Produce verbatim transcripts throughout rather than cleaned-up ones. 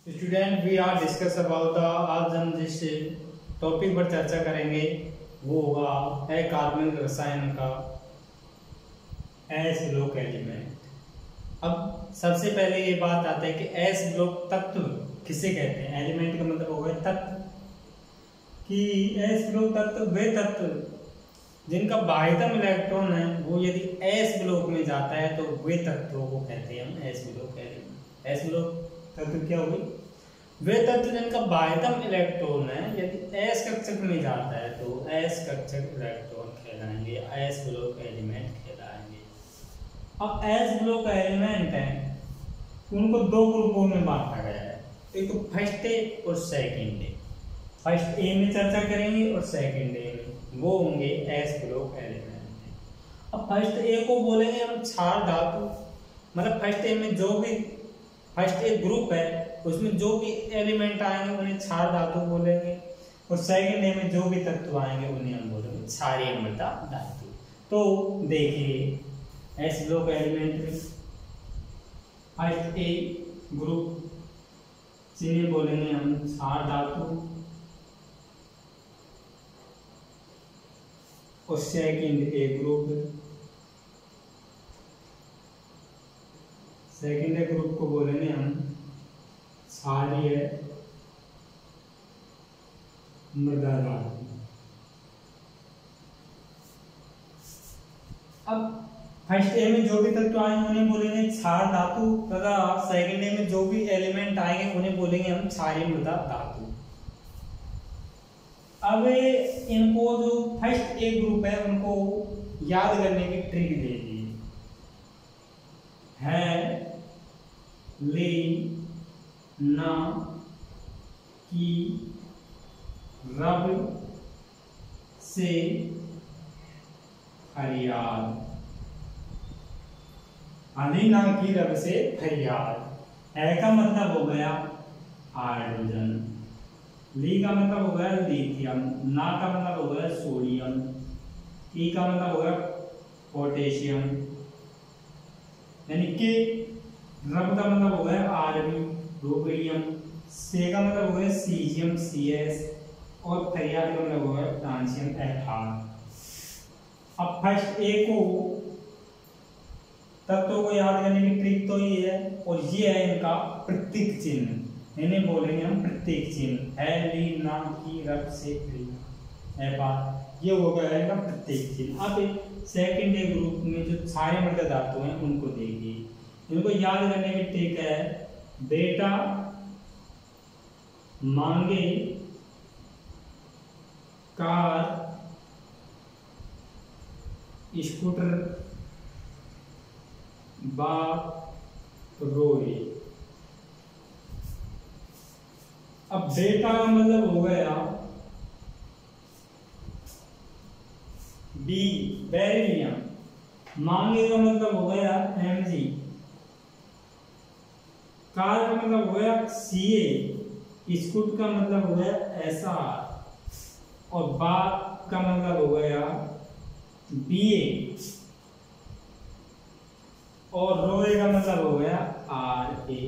Student we are discuss about the आज हम जिस टॉपिक पर चर्चा करेंगे वो होगा अकार्बनिक रसायन का एस ब्लॉक एलिमेंट। अब सबसे पहले ये बात आता है कि एस ब्लॉक तत्व किसे कहते हैं। एलिमेंट का मतलब होगा तत्व, कि एस ब्लॉक तत्व वे तत्व जिनका बाह्यतम इलेक्ट्रॉन है वो यदि एस ब्लॉक में जाता है तो वे तत्वों को कहते हैं हम S block element. S block तत्व क्या हुई? वे तत्व जिनका बाह्यतम इलेक्ट्रॉन है यदि एस कक्षक में जाता है तो एस कक्षक इलेक्ट्रॉन कहलाएंगे, एस ब्लॉक एलिमेंट कहलाएंगे। अब एस ब्लॉक एलिमेंट है उनको दो ग्रुपों में बांटा गया है, एक तो फर्स्ट ए और सेकंड ए। फर्स्ट ए में चर्चा करेंगे और सेकंड ए में, वो होंगे एस ब्लॉक एलिमेंट। अब फर्स्ट ए को बोलेंगे हम क्षार धातु, मतलब फर्स्ट ए में जो भी फर्स्ट ए ग्रुप है उसमें जो भी एलिमेंट आएंगे उन्हें क्षार धातु बोलेंगे, और सेकंड ए में जो भी तत्व आएंगे उन्हें हम बोलेंगे क्षारीय मृदा धातु। तो देखिए एस ब्लॉक एलिमेंट में फर्स्ट ए ग्रुप जिन्हें बोलेंगे हम क्षार धातु, और second A group second A group को बोलेंगे हम क्षारीय मृदा धातु। अब फर्स्ट ए में जो भी तत्व आएंगे उन्हें बोलेंगे क्षार धातु, तथा सेकंड ए में जो भी एलिमेंट आएंगे उन्हें बोलेंगे हम क्षारीय मृदा धातु। अब इनको जो फर्स्ट ए ग्रुप है उनको याद करने की ट्रिक दे दी है ले ना की रब से फरियाद, अली ना की रब से फरियाद। ए का मतलब हो गया हाइड्रोजन, ली का मतलब हो गया लिथियम, ना का मतलब हो गया सोडियम, ई का मतलब हो गया पोटेशियम, यानी कि रब का मतलब हो गया आरबी रोबेरियम, से का मतलब हो गया सीजियम सी एस, और फरियाद का मतलब हो गया फ्रांसियम एफ आर। अब फर्स्ट ए को तत्वों को याद करने की ट्रिक तो ये है, और ये है इनका प्रतीक चिन्ह, इन्हें बोलेंगे हम प्रतीक चिन्ह है ली ना की रब से एफ आर, ये हो गया इनका प्रतीक चिन्ह। अब सेकंड ए ग्रुप में जो क्षारीय मृदा धातु हैं उनको देखिए, इनको याद करने की ट्रिक है बेटा मांगे कार स्कूटर बाप रोए। अब बेटा का मतलब हो गया बी बेरिलियम, मांगे का मतलब हो गया एम जी, कार का मतलब हो गया सी ए, स्कूट का मतलब हो गया एस आर, और बाप का मतलब हो गया बी ए, और रोए का मतलब हो गया आर ए।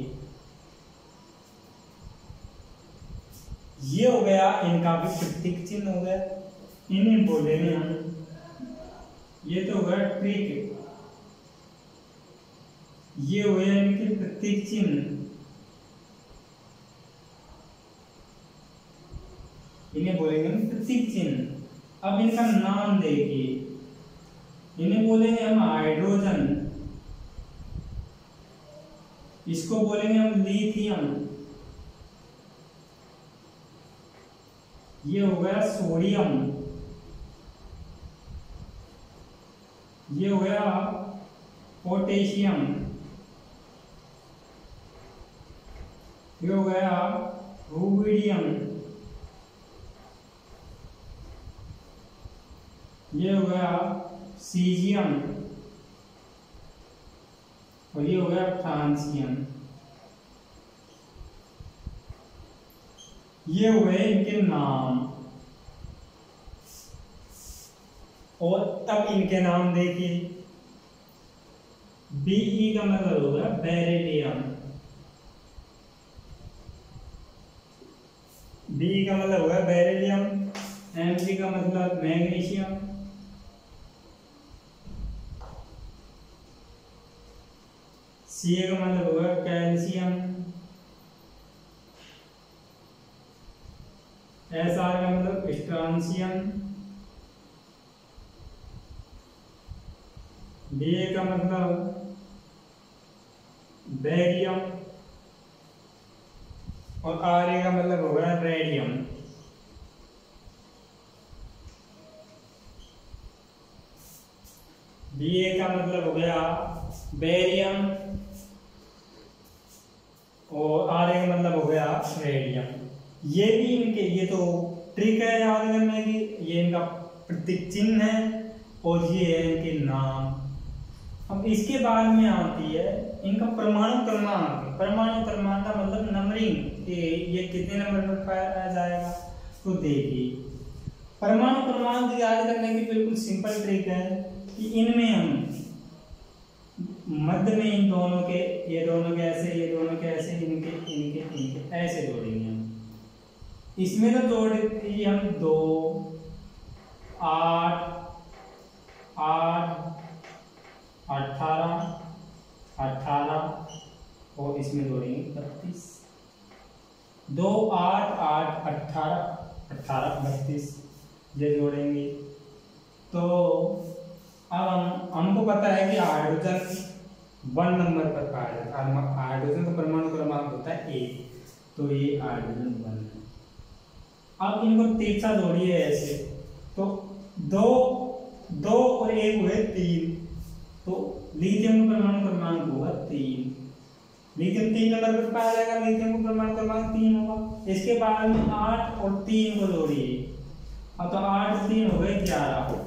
ये हो गया इनका भी प्रतीक चिन्ह हो गया, इन्हें बोलेंगे हम, ये तो हो गया ट्रिक, ये हो गया इनके प्रतीक चिन्ह, इन्हें बोलेंगे हम प्रतीक चिन्ह। अब इनका नाम देखिए, इन्हें बोलेंगे हम हाइड्रोजन, इसको बोलेंगे हम लिथियम, ये हो गया सोडियम, ये हो गया पोटेशियम, ये हो गया रुबिडियम, ये हो गया सीजियम, और ये हो गया फ्रांसियम। ये हो गए इनके नाम, और तब इनके नाम देखिए, बीई का मतलब होगा बेरिलियम, बी का मतलब होगा बेरिलियम, एम जी का मतलब मैग्नीशियम, सी का मतलब होगा कैल्शियम, एस आर का मतलब स्ट्रांसियम, डी ए का मतलब बेरियम और आर ए का मतलब होगा रेडियम। बी ए का मतलब हो गया बेरियम और आर ए का मतलब हो गया रेडियम। ये भी इनके, ये तो ट्रिक है याद करने की, ये इनका प्रतीक चिन्ह है और ये है इनके नाम। अब इसके बाद में आती है इनका परमाणु क्रमांक। परमाणु क्रमांक का मतलब नंबरिंग, कि ये कितने नंबर पर पाया जाएगा। तो देखिए परमाणु क्रमांक याद करने की बिल्कुल सिंपल ट्रिक है कि इनमें हम मध्य में इन दोनों के, ये दोनों के ऐसे, ये दोनों के ऐसे, इनके इनके इनके ऐसे जोड़ेंगे हम। इसमें तो जोड़ दिए हम दो, आठ, आठ, अठारह, अठारह और इसमें जोड़ेंगे बत्तीस। दो, आठ, आठ, अठारह, अठारह, बत्तीस ये जोड़ेंगे। तो अब हम हमको पता है कि हाइड्रोजन वन नंबर पर पाया जाता है। हाइड्रोजन का परमाणु क्रमांक होता है एक, तो ये हाइड्रोजन वन है। अब इनको तिरछा जोड़िए ऐसे, तो दो दो और एक हुए तीन, तो लिथियम का परमाणु क्रमांक होगा तीन। लिथियम तीन नंबर पर पाया जाएगा, लिथियम का परमाणु क्रमांक तीन होगा। इसके बाद में आठ और तीन को जोड़िए, अब तो आठ तीन हो गए ग्यारह।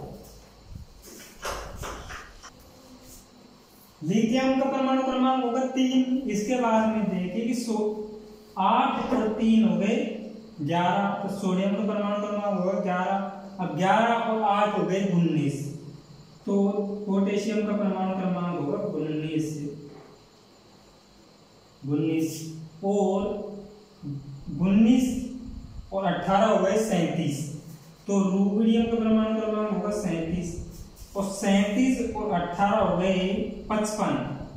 लिथियम का परमाणु क्रमांक होगा तीन। इसके बाद में देखिए कि सो आठ और तीन हो गए ग्यारह, तो सोडियम का परमाणु क्रमांक होगा ग्यारह। अब ग्यारह और आठ हो गए उन्नीस, तो पोटेशियम का परमाणु क्रमांक होगा उन्नीस। उन्नीस और उन्नीस और अठारह हो गए सैंतीस, तो रूबिडियम का परमाणु क्रमांक होगा सैंतीस और सैंतीस और अठारह हो गए पचपन,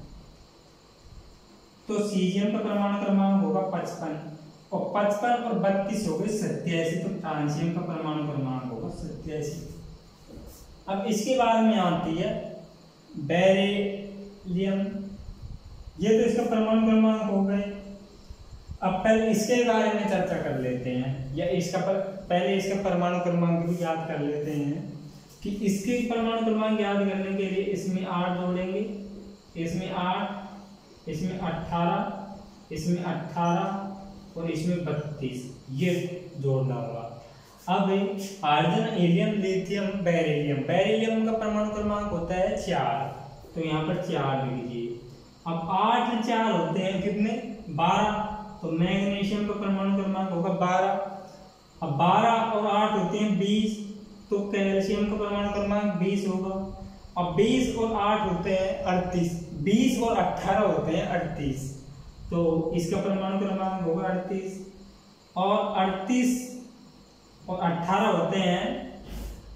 तो सीजियम का परमाणु क्रमांक होगा पचपन और पचपन और बत्तीस हो गए सत्तासी, तो ट्रांसियम का परमाणु क्रमांक होगा सत्तासी। अब इसके बाद में आती है बेरिलियम, ये तो इसका परमाणु क्रमांक हो गए। अब पहले इसके बारे में चर्चा कर लेते हैं, या इसका पर, पहले इसका परमाणु क्रमांक भी याद कर लेते हैं कि इसके परमाणु क्रमांक याद करने के लिए इसमें आठ जोड़ेंगे, इसमें आठ, इसमें अठारह, इसमें अठारह और इसमें बत्तीस, ये जोड़ना होगा। अब hydrogen, helium, lithium, beryllium. Beryllium का परमाणु क्रमांक होता है चार, तो यहाँ पर चार लिख दीजिए। अब आठ चार होते हैं कितने, बारह, तो मैग्नीशियम का परमाणु क्रमांक होगा बारह। अब बारह और आठ होते हैं बीस, तो कैल्शियम का परमाणु क्रमांक बीस होगा। अब बीस और आठ होते हैं अड़तीस, बीस और अठारह होते हैं अड़तीस, तो इसका परमाणु क्रमांक होगा अड़तीस। और अड़तीस और अठारह होते हैं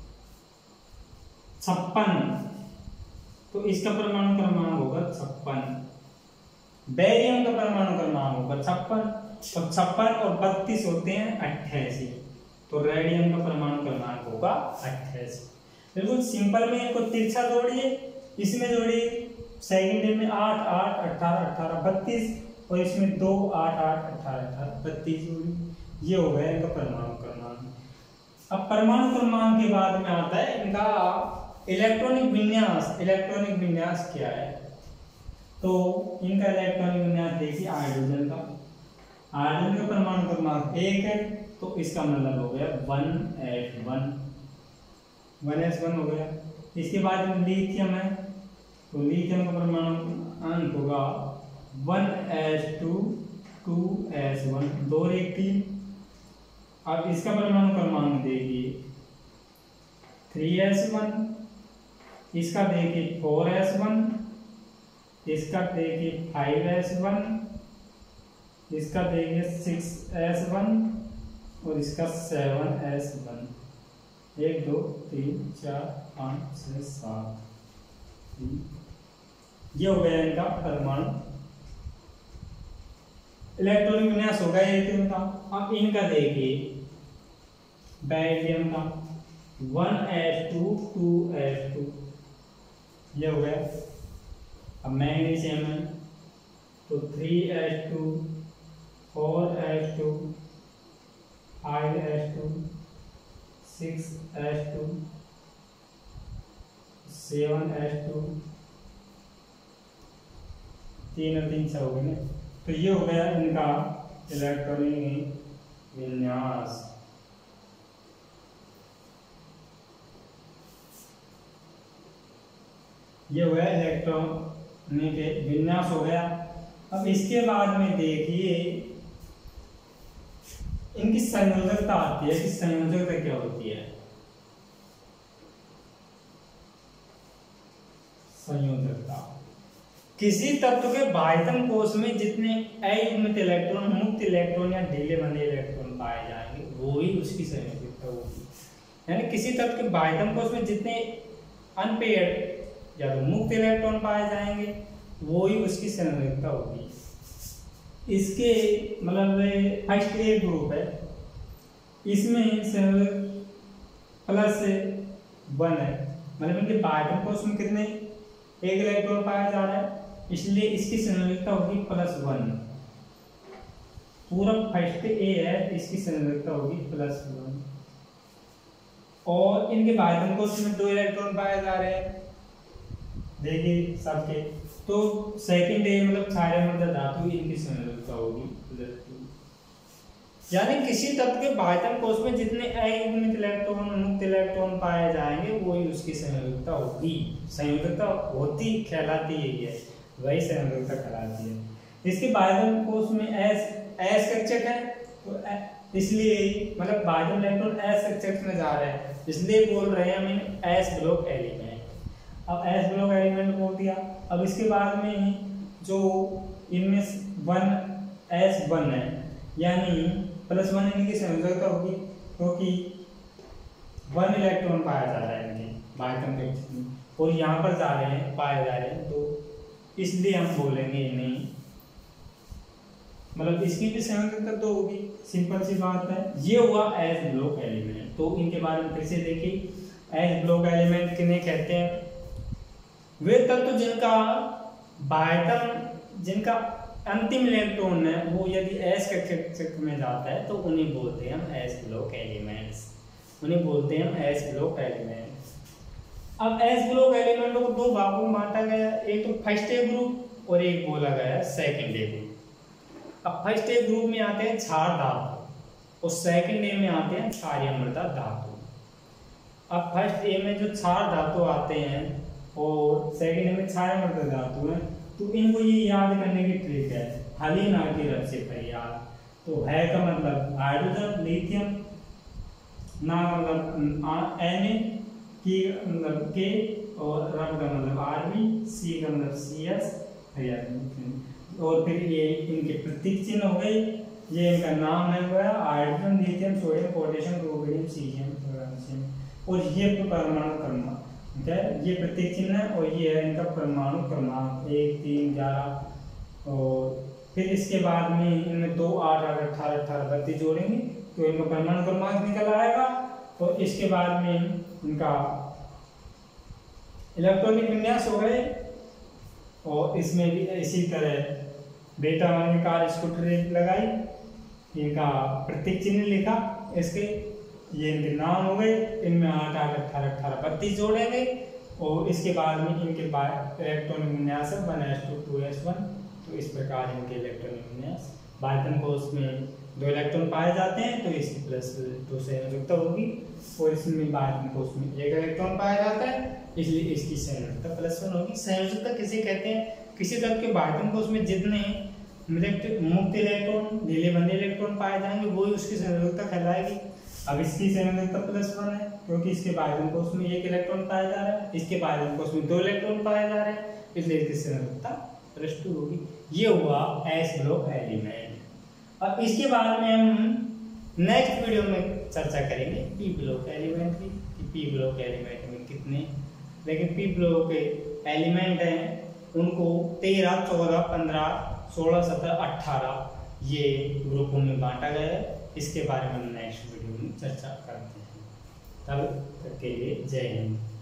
छप्पन, तो इसका परमाणु क्रमांक होगा छप्पन। बेरियम का परमाणु क्रमांक होगा छप्पन, तो छप्पन और बत्तीस होते हैं अट्ठासी, तो रेडियम का परमाणु क्रमांक होगा अट्ठासी। बिल्कुल सिंपल में इनको तिरछा जोड़िए, इसमें जोड़िए सेकेंड में आठ आठ अठारह अठारह बत्तीस और इसमें दो आठ आठ अठारह अठारह बत्तीस जोड़िए, ये हो गया इनका परमाणु क्रमांक। अब परमाणु क्रमांक के बाद में आता है इनका इलेक्ट्रॉनिक विन्यास। इलेक्ट्रॉनिक विन्यास क्या है, तो इनका इलेक्ट्रॉनिक विन्यास देखिए हाइड्रोजन का। हाइड्रोजन का परमाणु क्रमांक एक है, तो इसका मतलब हो गया one H one, one H one हो गया। इसके बाद में लिथियम है, तो लिथियम का परमाणु अंक होगा one H two, two H one, दो एक तीन। अब इसका परमाणु क्रमांक देखिए थ्री एच वन, इसका देखिए फोर एच वन, इसका देखिए फाइव एच वन, इसका देखिए सिक्स एच वन और इसका सेवन एस वन, एक दो तीन चार पाँच छः सात, ये हो गया इनका परमाणु इलेक्ट्रॉनिक विन्यास हो गया एक इनका। अब इनका देखिए बेरिलियम का one H two two H two, ये हो गया। अब मैग्नीशियम है तो three H two, four H two, five H two, six H two, seven H two, तीन और तीन से हो गए। तो ये हो गया इनका इलेक्ट्रॉनिक विन्यास। ये हो गया इलेक्ट्रॉनिक विन्यास हो गया। अब इसके बाद में देखिए इनकी संयोजकता आती है कि संयोजकता क्या होती है। संयोजकता किसी तत्व के बाह्यतम कोश में जितने अयुग्मित इलेक्ट्रॉन, मुक्त इलेक्ट्रॉन या ढीले बंधे इलेक्ट्रॉन पाए जाएंगे वो ही उसकी संयोजकता होगी। यानी किसी तत्व के बाह्यतम कोश में जितने अनपेयर्ड या तो मुक्त इलेक्ट्रॉन पाए जाएंगे वो ही उसकी संयोजकता होगी। इसके मतलब फर्स्ट ए ग्रुप है, इसमें संयोजक प्लस वन है, मतलब इनके बाह्यतम कोश में कितने एक इलेक्ट्रॉन पाया जा रहा है, इसलिए इसकी संयोजकता होगी प्लस वन। पूरा फर्स्ट ए है, इसकी संयोजकता होगी प्लस वन। और इनके बाह्यतम कोश में दो इलेक्ट्रॉन पाए जा रहे हैं, देखिए सबके। तो सेकंड ए मतलब क्षारीय धातु, इनकी संयोजकता होगी प्लस टू। यानी किसी तत्व के बाह्यतम कोश में जितने अयुग्मित इलेक्ट्रॉन, मुक्त इलेक्ट्रॉन पाए जाएंगे वही उसकी संयोजकता होगी। संयोजकता होती कहलाती है, वही संयोजकता कहलाती है। इसके बाह्यतम कोश में एस एस कक्षक है, तो इसलिए मतलब बाह्यतम इलेक्ट्रॉन एस कक्षक में जा रहे हैं, इसलिए बोल रहे हैं हम एस ब्लॉक एलिमेंट। अब एस ब्लॉक एलिमेंट बोल दिया। अब इसके बाद में जो इनमें वन एस वन है, यानी प्लस वन इनकी संयोजकता होगी क्योंकि वन इलेक्ट्रॉन पाया जा रहा है इनके बाह्यतम कक्षक में और यहाँ पर जा रहे हैं पाए जा रहे हैं, तो इसलिए हम बोलेंगे इन्हें, मतलब इसकी भी संयोजकता तो होगी, सिंपल सी बात है। ये हुआ एस ब्लॉक एलिमेंट। तो इनके बारे में फिर से देखिए, एस ब्लॉक एलिमेंट किन्हें कहते हैं? वे तत्व जिनका बाह्यतम जिनका अंतिम इलेक्ट्रॉन है वो यदि एस कक्षक में जाता है तो उन्हें बोलते हैं हम एस ब्लॉक एलिमेंट्स, उन्हें बोलते हैं हम एस ब्लॉक एलिमेंट्स। अब एस ब्लॉक एलिमेंटों को दो भागों में बांटा गया, एक तो फर्स्ट ए ग्रुप और एक बोला गया सेकंड ए ग्रुप। अब फर्स्ट ए ग्रुप में आते हैं क्षार धातु और सेकंड ए में आते हैं क्षारीय मृदा धातु। अब फर्स्ट ए में जो क्षार धातु आते हैं और सेकंड ए में क्षारीय मृदा धातु है, तो इनको ये याद करने की ट्रिक है, हली ना की रब से फरियाद। तो है का मतलब हाइड्रोजन, लिथियम, ना मतलब एन ए, की मतलब के, और रब का मतलब आरबी, सी का मतलब सी एस, और फिर ये इनके प्रतीक चिन्ह हो गए। ये इनका नाम है गया hydrogen, lithium, sodium, potassium, rubidium, caesium, फ्लोरेंसियम, और ये परमाणु क्रमांक है, ये प्रतीक चिन्ह है। और ये है इनका परमाणु क्रमांक एक तीन ग्यारह। और फिर इसके बाद में इनमें दो आठ आठ अठारह अठारह बत्तीस जोड़ेंगे तो इनका परमाणु क्रमांक निकल आएगा। और इसके बाद में इनका इलेक्ट्रॉनिक विन्यास हो गए। और इसमें भी इसी तरह बेटा वन का स्कूटर लगाई, इनका प्रतीक चिन्ह लिखा, इसके ये इनके नाम हो गए। इनमें आठ आठ अठारह अठारह बत्तीस जोड़ेंगे और इसके बाद में इनके इलेक्ट्रॉनिक विन्यास है one S two two S one. तो इस प्रकार इनके इलेक्ट्रॉनिक विन्यास, बाह्यतम कोश में दो इलेक्ट्रॉन पाए जाते हैं तो इसकी प्लस टू संयोजकता होगी, और इसमें बाह्यतम कोश में एक इलेक्ट्रॉन पाया जाता है इसलिए इसकी संयोजकता प्लस वन होगी। संयोजकता किसे कहते हैं? किसी तत्व के बाह्यतम कोश में जितने मुक्त इलेक्ट्रॉन, ढीले बंधे इलेक्ट्रॉन पाए जाएंगे वही उसकी संयोजकता कहलाएगी। अब इसकी संयोजकता प्लस वन है क्योंकि इसके बाह्यतम कोश में एक इलेक्ट्रॉन पाया जा रहा है, इसके बाह्यतम कोश में दो इलेक्ट्रॉन पाए जा रहे हैं, इसलिए इसकी संयोजकता प्लस टू होगी। ये हुआ एस ब्लॉक एलिमेंट। अब इसके बाद में हम नेक्स्ट वीडियो में चर्चा करेंगे पी ब्लॉक एलिमेंट की कि पी ब्लॉक एलिमेंट में कितने, लेकिन पी ब्लॉक के एलिमेंट हैं उनको तेरह, चौदह, पंद्रह, सोलह, सत्रह, अट्ठारह ये ग्रुपों में बांटा गया है। इसके बारे में हम नेक्स्ट वीडियो में चर्चा करते हैं। तब तक के लिए जय हिंद।